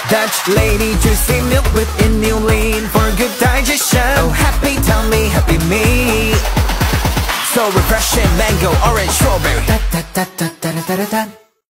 Dutch lady, juicy milk with inulin for good digestion. Oh happy tummy, happy me. So refreshing, mango, orange, strawberry. Da da da da da da da da.